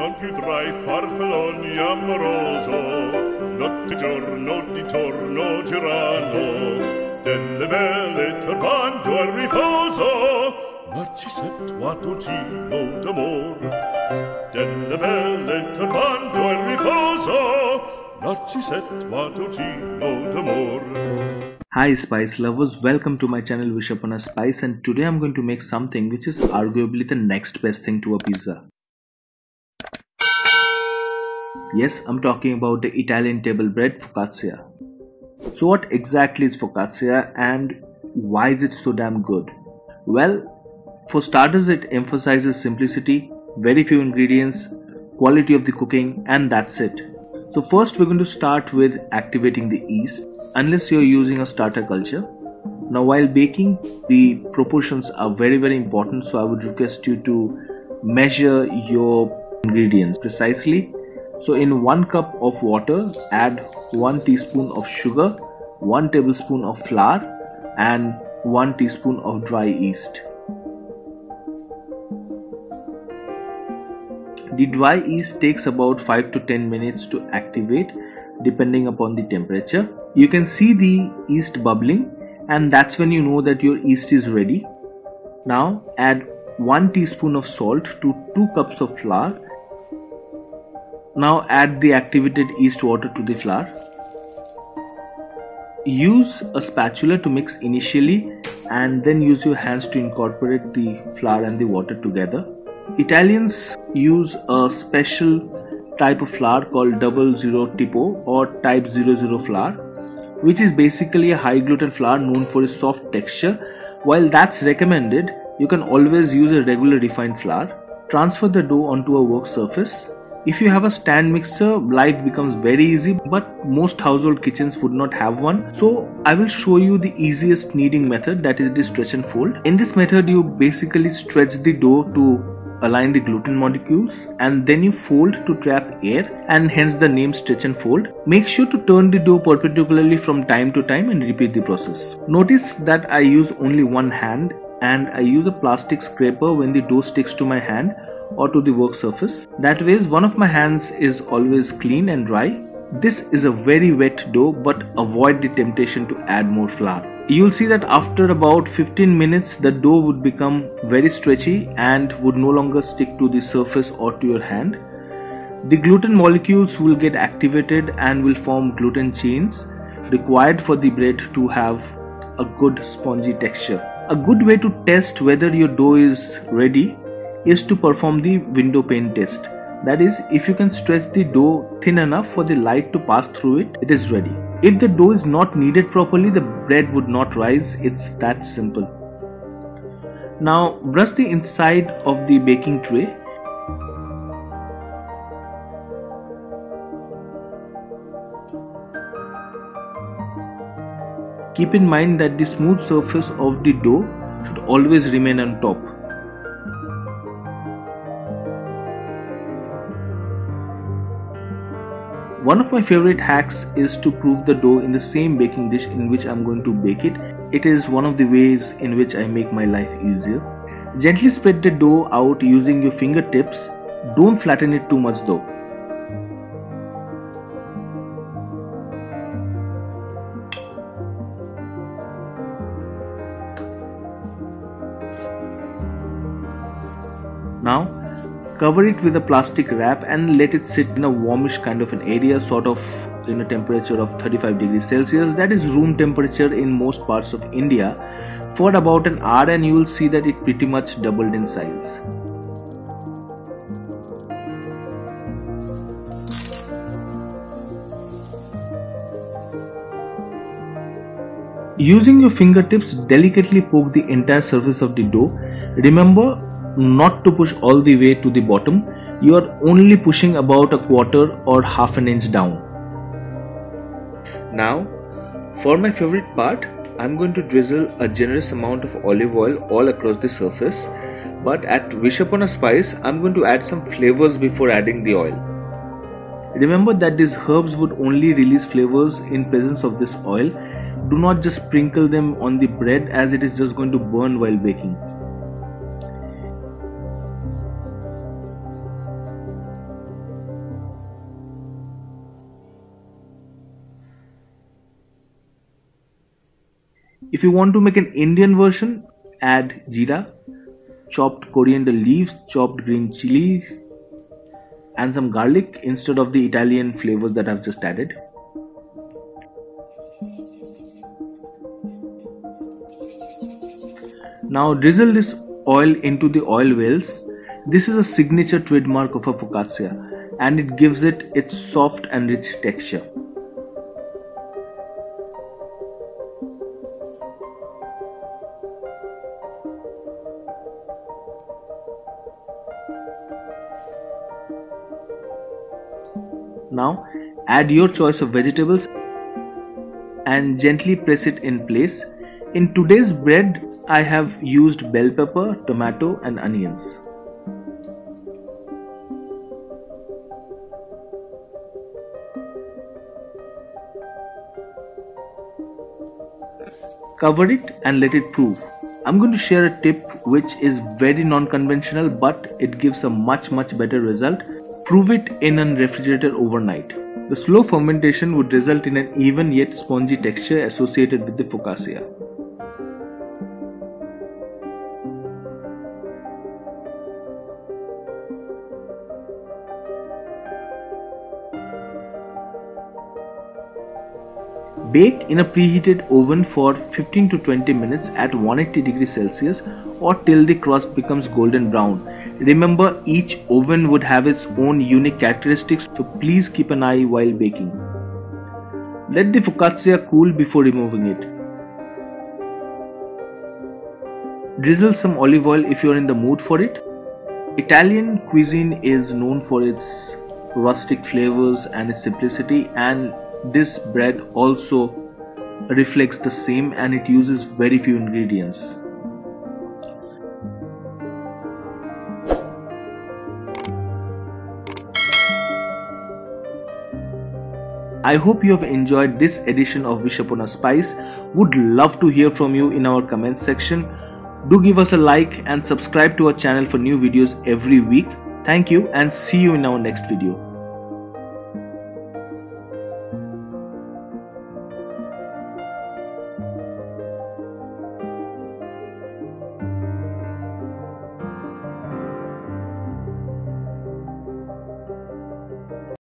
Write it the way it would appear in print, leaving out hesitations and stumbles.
non più tra i farfalloni amoroso, notte e giorno di torno girano, delle belle turbando al riposo, Narcisetto a tuo giro d'amor, delle belle turbando al riposo, Narcisetto a tuo giro d'amor. Hi spice lovers, welcome to my channel Wish Upon a Spice, and today I'm going to make something which is arguably the next best thing to a pizza. Yes, I'm talking about the Italian table bread focaccia. So what exactly is focaccia and why is it so damn good? Well, for starters, it emphasizes simplicity, very few ingredients, quality of the cooking, and that's it. So first we're going to start with activating the yeast, unless you're using a starter culture. Now while baking, the proportions are very important, so I would request you to measure your ingredients precisely. So in 1 cup of water, add 1 teaspoon of sugar, 1 tablespoon of flour, and 1 teaspoon of dry yeast. The dry yeast takes about 5 to 10 minutes to activate depending upon the temperature. You can see the yeast bubbling, and that's when you know that your yeast is ready. Now add 1 teaspoon of salt to 2 cups of flour. Now add the activated yeast water to the flour. Use a spatula to mix initially and then use your hands to incorporate the flour and the water together. Italians use a special type of flour called 00 tipo or type 00 flour, which is basically a high gluten flour known for its soft texture. While that's recommended, you can always use a regular refined flour. Transfer the dough onto a work surface. If you have a stand mixer, life becomes very easy, but most household kitchens would not have one. So I will show you the easiest kneading method, that is the stretch and fold. In this method, you basically stretch the dough to align the gluten molecules and then you fold to trap air, and hence the name stretch and fold. Make sure to turn the dough perpendicularly from time to time and repeat the process. Notice that I use only one hand and I use a plastic scraper when the dough sticks to my hand or to the work surface. That way one of my hands is always clean and dry. This is a very wet dough, but avoid the temptation to add more flour. You'll see that after about 15 minutes the dough would become very stretchy and would no longer stick to the surface or to your hand. The gluten molecules will get activated and will form gluten chains required for the bread to have a good spongy texture. A good way to test whether your dough is ready is to perform the window pane test. That is, if you can stretch the dough thin enough for the light to pass through it, it is ready. If the dough is not kneaded properly, the bread would not rise. It's that simple. Now brush the inside of the baking tray. Keep in mind that the smooth surface of the dough should always remain on top. One of my favorite hacks is to prove the dough in the same baking dish in which I'm going to bake it. It is one of the ways in which I make my life easier. Gently spread the dough out using your fingertips. Don't flatten it too much though. Now cover it with a plastic wrap and let it sit in a warmish kind of an area, sort of in a temperature of 35 degrees Celsius, that is room temperature in most parts of India, for about an hour, and you will see that it pretty much doubled in size. Using your fingertips, delicately poke the entire surface of the dough. Remember not to push all the way to the bottom. You are only pushing about a quarter or half an inch down. Now for my favorite part, I'm going to drizzle a generous amount of olive oil all across the surface, but at Wish Upon a Spice I'm going to add some flavors before adding the oil. Remember that these herbs would only release flavors in presence of this oil. Do not just sprinkle them on the bread, as it is just going to burn while baking. If you want to make an Indian version, add jeera, chopped coriander leaves, chopped green chili, and some garlic instead of the Italian flavors that I've just added. Now drizzle this oil into the oil wells. This is a signature trademark of a focaccia and it gives it its soft and rich texture. Now add your choice of vegetables and gently press it in place. In today's bread, I have used bell pepper, tomato and onions. Cover it and let it prove. I'm going to share a tip which is very non-conventional, but it gives a much better result. Prove it in a refrigerator overnight. The slow fermentation would result in an even yet spongy texture associated with the focaccia. Bake in a preheated oven for 15 to 20 minutes at 180 degrees Celsius or till the crust becomes golden brown. Remember, each oven would have its own unique characteristics, so please keep an eye while baking. Let the focaccia cool before removing it. Drizzle some olive oil if you are in the mood for it. Italian cuisine is known for its rustic flavors and its simplicity, and this bread also reflects the same, and it uses very few ingredients. I hope you have enjoyed this edition of Wish Upon a Spice. Would love to hear from you in our comments section. Do give us a like and subscribe to our channel for new videos every week. Thank you and see you in our next video.